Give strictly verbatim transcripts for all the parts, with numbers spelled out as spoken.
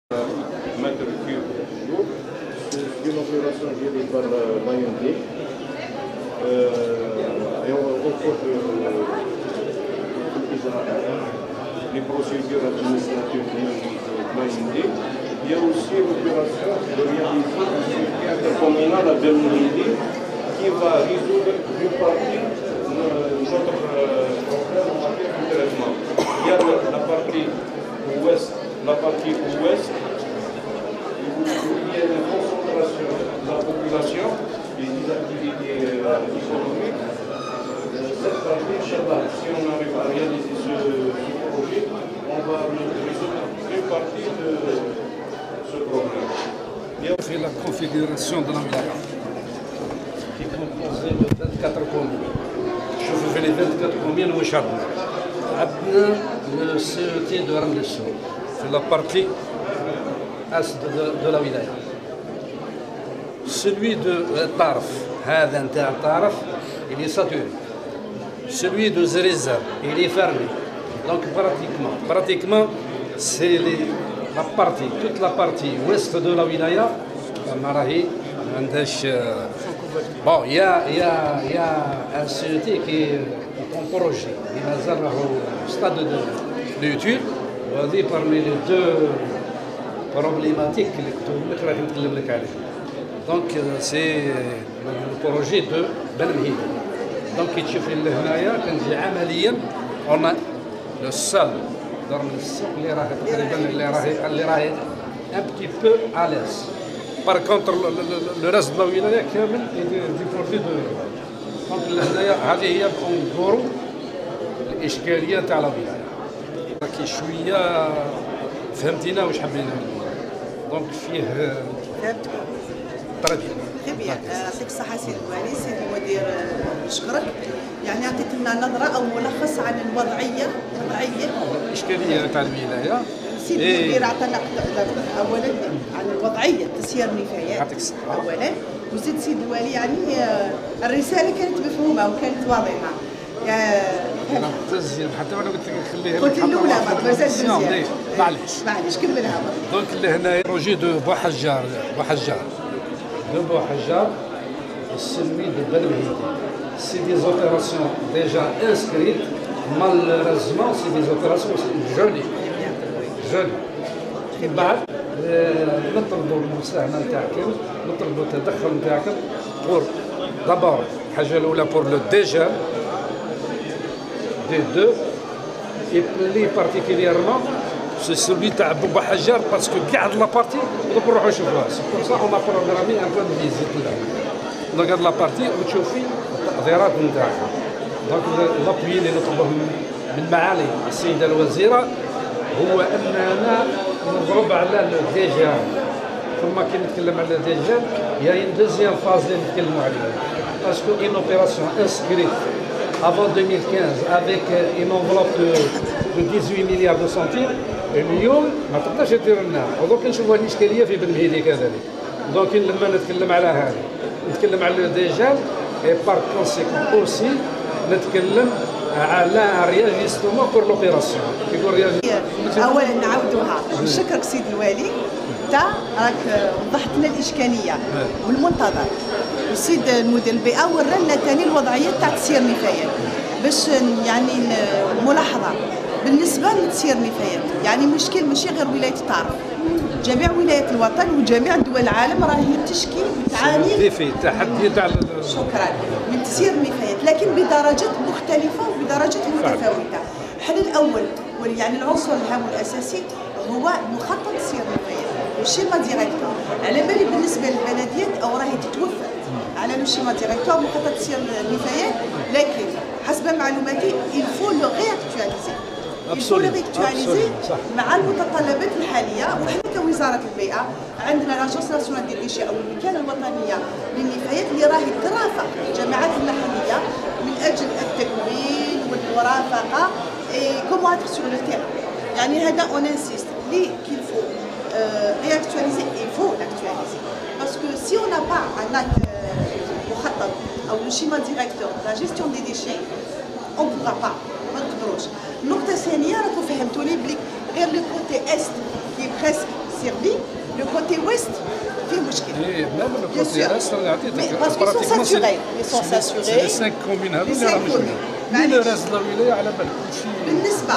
mètres cubes d'eau. C'est une opération gérée par l'A N D. Euh, et on rencontre les procédures administratives de l'A N D. Il y a aussi l'opération de réaliser un circuit intercommunal à Belmindi qui va résoudre une partie de notre problème en matière de traitement. Il y a la partie ouest, la partie ouest, où il y a une concentration de la population et des activités économiques. Cette partie, Inch'Allah, si on arrive à réaliser ce, ce projet, on va résoudre une partie de ce problème. C'est la configuration de la wilaya qui est composée de vingt-quatre communes. Je fais les vingt-quatre communes au Charbon. Le C E T de Ramlesso, c'est la partie est de, de la wilaya. Celui de Tarf, Tarf, il est saturé. Celui de Zeriza, il est fermé. Donc pratiquement, pratiquement c'est la partie, toute la partie ouest de la wilaya. Bon, il y a, il y a, il y a un C E T qui est en projet. Il a au stade d'étude. Parmi les deux problématiques que je vais donc c'est le projet de Belmhid. Donc on a le sol un petit peu à l'aise. Par contre le reste de la wilaya est dépourvu de. Donc هذه هي بنقولوا الاشكاليه تاع la wilaya. كي شويه فهمتينا واش حبينا دونك فيه فهمتكم طري بيان تري بيان. يعطيك الصحه سي الوالي سي المدير نشكرك يعني عطيت لنا نظره او ملخص عن الوضعيه وضعيه الاشكاليه تاع الولايه. سيدي المدير عطانا اولا عن الوضعيه تسيير النفايات يعطيك الصحه اولا وزيد سيد الوالي يعني الرساله كانت مفهومه وكانت واضحه. انا مزيان حتى انا قلت لك خليها قلت الاولى ما مازال مزيان معليش معليش كملها. دونك لهنا بروجي دو بوحجار بوحجار دو بوحجار السلمي دو بلمهيدي سي دي زوبيراسيون ديجا انسكريت مالوريزمون سي دي زوبيراسيون جولي جولي من بعد نطلبوا المساهمه نتاعكم نطلبوا التدخل نتاعكم بور دابور الحاجه الاولى بور لو ديجا des deux et plus particulièrement c'est celui de Bouba Hajar parce que garde la partie donc on va voir c'est pour ça on a programmé un peu de visite là on regarde la partie وتشوفي التقديرات نتاعها دونك l'appui اللي نطلبه من معالي السيده الوزيره هو اننا نضرب على الديجان ثم كي نتكلم على الديجان يا une deuxième phase اللي نتكلموا عليها parce que une opération inscrite avant deux mille quinze avec une enveloppe de, de dix-huit milliards de centimes اليوم ما تقدرش دير لنا ودوك نشوفوا الاشكاليه في بلمهيدي كذلك دونك لما نتكلم على هذا نتكلم على ديجال اي بار كونسيكون اوسي نتكلم على رياجيستومون بور لوبيراسيون كيقول رياجيستومون. اولا نعاودوها نشكرك سيد الوالي تاع راك وضحت لنا الاشكاليه والمنتظر والسيد المدير البيئه ورانا ثاني الوضعيه تاع تسيير النفايات باش يعني ملاحظه بالنسبه لتسيير النفايات يعني مشكل ماشي غير ولايه طارف جميع ولايات الوطن وجميع دول العالم راهي تشكي وتعاني ديفي تحدي تاع شكرا من تسيير النفايات لكن بدرجات مختلفه وبدرجات متفاوته. الحل الاول يعني العنصر الهام والاساسي هو مخطط تسيير النفايات والشيما ديريكتور على بالي بالنسبه للبلديات او راهي تتوفر على لو شيما ديريكتور مخطط تسيير النفايات لكن حسب معلوماتي الفو لو رياكتواليزي الفو لو رياكتواليزي مع المتطلبات الحاليه وحنا كوزاره البيئه عندنا لاجونس ناسيونال دي ديشي او الوكاله الوطنيه للنفايات اللي راهي ترافق الجامعات المحليه من اجل التكوين والمرافقه كومون اتر سور لو تيران يعني هذا اون انسيست لي كيل فو réactualiser, il faut l'actualiser. Parce que si on n'a pas un acte مخطط أو le schéma directeur de la gestion des déchets, on ne pourra pas. ما نقدروش. النقطة الثانية راكم فهمتوني بلي غير لو كوتي est qui est presque desservis. Le côté ouest فيه مشكل. Et même le côté est, on a dit parce qu'ils sont saturés. Ils sont saturés. C'est les cinq communes هذو اللي راهم مشكلين. من راس الولاية على بالك كلشي. بالنسبة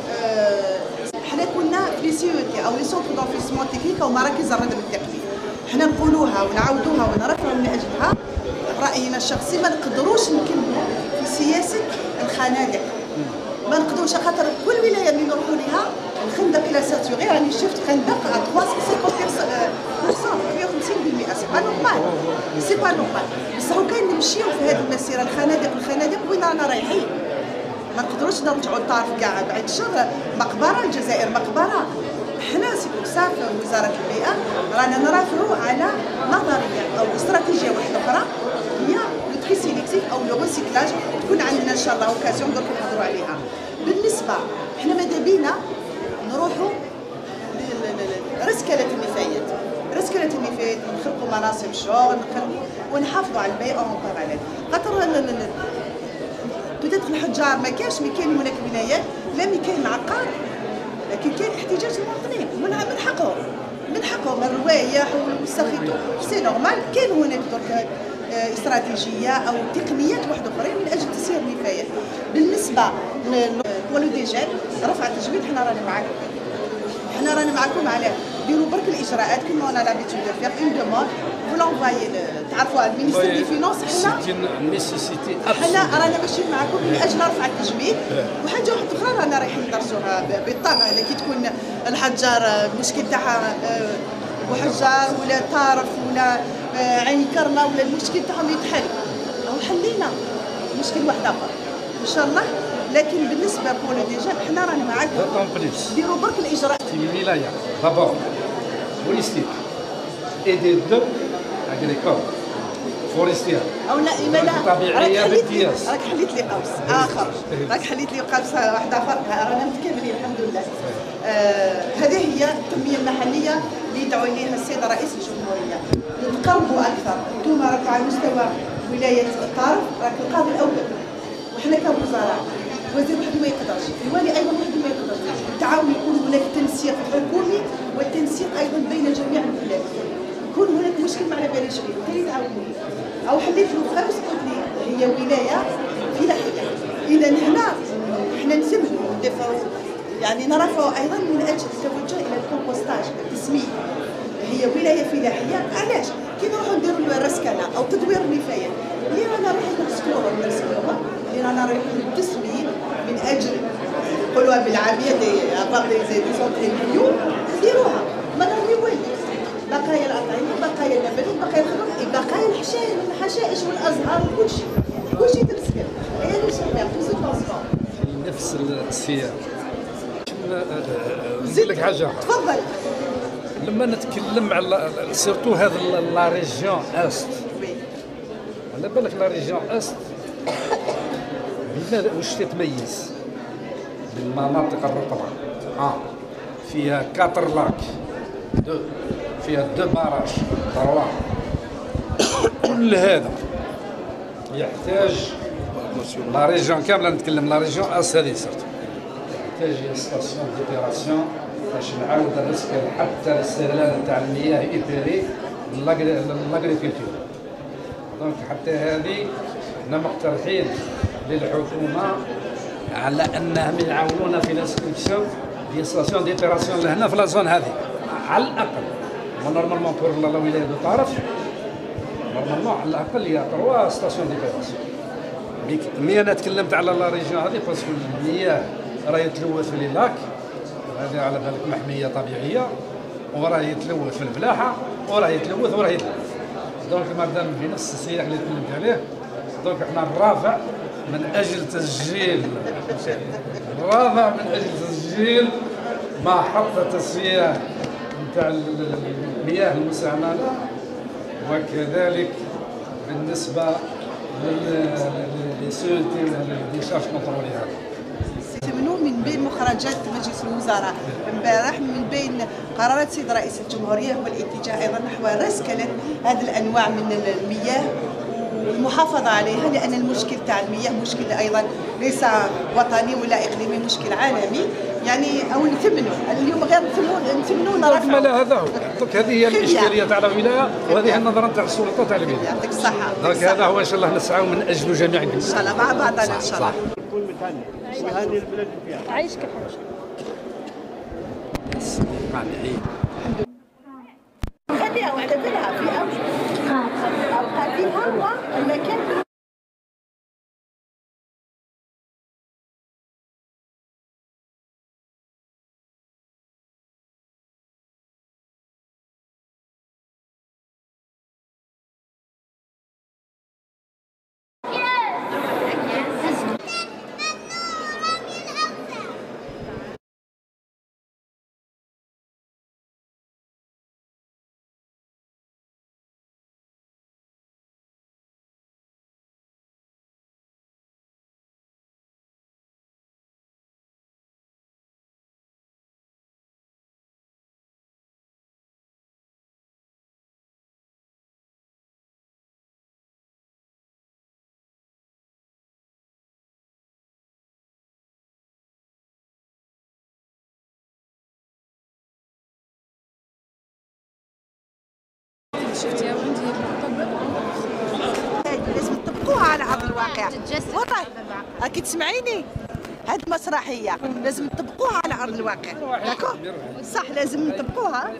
حنا كنا في لي سي او تي او لي سونتر دونفيسمون تكنيك او مراكز الردم التقني. حنا نقولوها ونعاودوها ونرفعوا من اجلها راينا الشخصي ما نقدروش نكملوا في سياسه الخنادق. ما نقدروش خاطر كل ولايه اللي نروحوا ليها الخندق لا ساتوري راني شفت خندق ثلاثمائة وخمسين بالمئة سي با نورمال سي با نورمال بصح كاين نمشيو في هذه المسيره الخنادق الخنادق وين رانا رايحين ما نقدروش نرجعوا للطرف كاع بعد الشر مقبره الجزائر مقبره حنا سي بوكسا في وزاره البيئه رانا نرافعوا على نظريه او استراتيجيه واحده اخرى هي لو تري سيليكتيف او لو ريسيكلاج تكون عندنا ان شاء الله اوكازيون درك نهضروا عليها. بالنسبه حنا ماذا بينا نروحوا رسكله النفايات رسكله النفايات نخلقوا مناصب شغل ونحافظوا على البيئه اون باراليل خاطر بدات الحجار ما كاش مي كاين هناك ولايات لا مي كاين عقار لكن كاين احتجاج المواطنين من حقهم من حقهم الروايح والسخيتو سي نورمال كاين هناك درك استراتيجيه او تقنيات واحده اخرين من اجل تسيير النفايات. بالنسبه للولو ديجال رفع التجويد حنا رانا معاكم حنا رانا معاكم على ديروا برك الاجراءات كما انا لابيتود دو فيغ اون دوموند فو لونفايي تعرفوا المينيستير دي فينونس حنا نيسيسيتي حنا رانا ماشيين معاكم من اجل رفع التجويد وحاجه واحده اخرى رانا رايحين ندرسوها بالطبع كي تكون الحجار المشكل تاعها بحجار ولا طارف ولا عين كرمه ولا المشكل تاعهم يتحل او حلينا مشكل واحد اخر ان شاء الله. لكن بالنسبه بولو ديجا حنا رانا معاكم ديروا برك الاجراءات في الولايه دابور فوريستيك اي دي دو اغريكول فوريستير او لا ايمانا طبيعيه بامتياز راك حليت لي قوس اخر راك حليت لي قوس واحد اخر رانا متكاملين الحمد لله. آه هذه هي التنميه المحليه اللي يدعو اليها السيد رئيس الجمهوريه نتقربوا اكثر. انتم راكم على مستوى ولايه الطرف راك القاضي الاول وحنا كوزراء وزير وحده ما يقدرش الوالي ايضا وحده ما يقدرش التعاون يكون هناك تنسيق حكومي والتنسيق ايضا بين جميع الولايات يكون هناك مشكل مع باليش فيه كي تعاونوا او حليت له خمس قلت لي هي ولايه فلاحيه اذا هنا حنا نسموا يعني نرفعوا ايضا من اجل التوجه الى الكومبوستاج التسميد. هي ولايه فلاحيه علاش كي نروحوا نديروا الرسكنه او تدوير النفايات اللي رانا رايحين نسكروها ونرسكوها اللي رانا رايحين التسميد من اجل نقولوها بالعاميه دي افاق دي زي دي سونتري مليون نديروها ما نرميو والو بقايا الاطعمه بقايا النباتات بقايا الخضر بقايا الحشائش الحشائش والازهار وكل شيء كل شيء تمسكن هي اللي شفناه في الترونسبور في نفس السياق. نزيد لك حاجه تفضل. لما نتكلم على سيرتو هذا لا ريجيون است على بالك لا ريجيون است بماذا واش تتميز بالمناطق الرطبه اه فيها كاتر لاك دو فيها دو باراج تروا كل هذا يحتاج لا ريجيون كامله نتكلم لا ريجيون اس هذه سيرتو يحتاج ستاسيون ديبيراسيون باش نعاود الرسكل حتى الاستغلال تاع المياه ايبيري لاغريكولتور. دونك حتى هذه حنا مقترحين للحكومه على انهم يعاونونا في لانستركسيون دي ستاسيون ديبيراسيون لهنا في لازون هذه على الاقل ونورمالمون بور لا ولايه دو طرف نورمالمون على الاقل هي تروا ستاسيون ديبيراسيون. مي انا تكلمت على لا ريجيون هذه باسكو المياه راه يتلوث في لي لاك هذه على بالك محميه طبيعيه وراه يتلوث في الفلاحه وراه يتلوث وراه يتلوث. دونك مادام في نفس السياق اللي تكلمت عليه دونك احنا نرافع من اجل تسجيل نرافع من اجل تسجيل محطه تصفيه نتاع المياه المستعمله وكذلك بالنسبه للسيولتي والديشارج كونترولي هذا. منو من بين مخرجات مجلس الوزراء امبارح من بين قرارات سيد رئيس الجمهوريه هو الاتجاه ايضا نحو رسكله هذه الانواع من المياه المحافظة عليها، لأن المشكل تاع المياه مشكل أيضا ليس وطني ولا إقليمي، مشكل عالمي يعني. أو نثمنوا اليوم غير نثمنوا نثمنوا نرفعوا. لا هذا هو دونك هذه هي الإشكالية تاع الولاية، وهذه هي النظرة تاع السلطات تاع الولاية. يعطيك الصحة. دونك هذا هو إن شاء الله نسعوا من أجله جميعا إن شاء الله مع بعضنا إن شاء الله. يكون متهني ويهني البلاد اللي فيها. عايشك حاجة. خليها واعتبرها في أوقاتها والمكان. لازم تطبقوها على ارض الواقع. والله راكي تسمعيني، هذه مسرحيه لازم تطبقوها على ارض الواقع. داكور صح، لازم نطبقوها.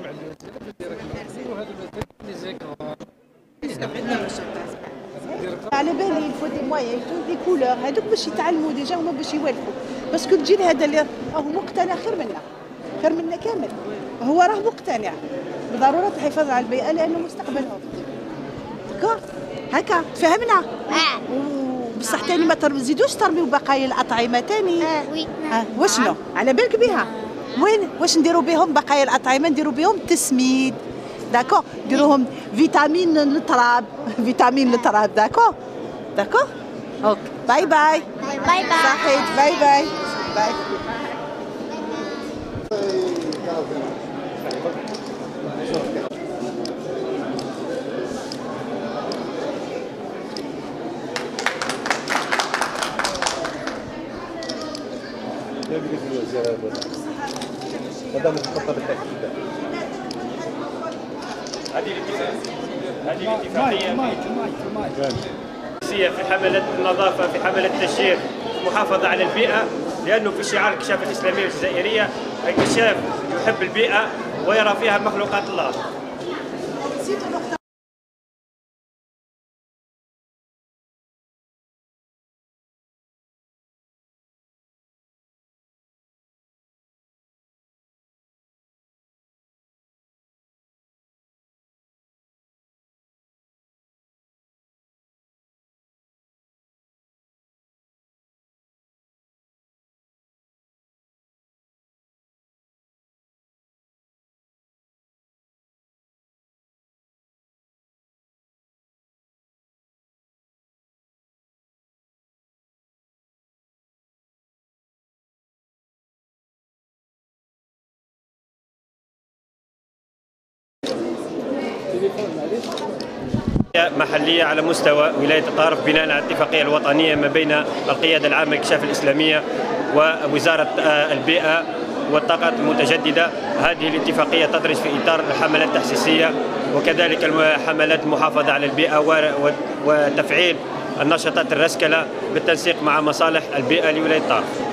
على بالي الفو دي مويان دي كولور هذوك باش يتعلموا ديجا هما باش يوالفوا، باسكو الجيل هذا اللي راهو مقتنع خير منا، خير منا كامل. هو راه مقتنع بضروره الحفاظ على البيئه لانه مستقبلهم. داكور هكا تفهمنا؟ اه بصح تاني ما تزيدوش ترميو بقايا الاطعمه تاني. اه وي اه واشنو على بالك بها؟ وين واش نديروا بهم بقايا الاطعمه؟ نديروا بهم تسميد. داكور نديروهم فيتامين للتراب فيتامين للتراب. داكور داكور اوكي باي باي باي باي صحيت باي باي باي. هذا مخطط بالتأكيد. هذه هذه الاتفاقية في حملة النظافة، في حملة التشجير، المحافظة على البيئة، لأنه في شعار الكشاف الإسلامية الجزائرية الكشاف يحب البيئة ويرى فيها مخلوقات الله. محلية على مستوى ولاية الطارف بناء على الاتفاقية الوطنية ما بين القيادة العامة للكشاف الإسلامية ووزارة البيئة والطاقات المتجددة. هذه الاتفاقية تدرج في إطار الحملات التحسيسية وكذلك حملات المحافظة على البيئة وتفعيل النشاطات الرسكلة بالتنسيق مع مصالح البيئة لولاية الطارف.